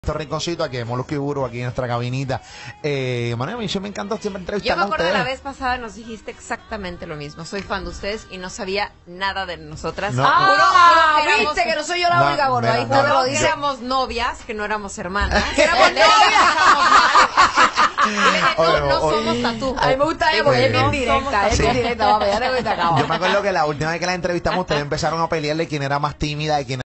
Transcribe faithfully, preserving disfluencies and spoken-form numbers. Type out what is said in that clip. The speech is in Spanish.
Este rinconcito aquí de Molusco y Burbu, aquí en nuestra cabinita. Eh, Manuel, a mí me encantó siempre Yo entrevistarla me a acuerdo ustedes. la vez pasada nos dijiste exactamente lo mismo. Soy fan de ustedes y no sabía nada de nosotras. No, Ah, Juro- juro que viste éramos- que no soy yo la No, única gorda. Ahí mira, está, me no. lo que dice. éramos novias, que no éramos hermanas. Que éramos Que le dejábamos mal. Dile, no, Oye, no oye. somos tatú. A mí me gusta ella porque es bien directa. Es bien directa, vamos, ya te voy a acabar. Yo me acuerdo que la última vez que la entrevistamos, ustedes empezaron a pelearle quién era más tímida y quién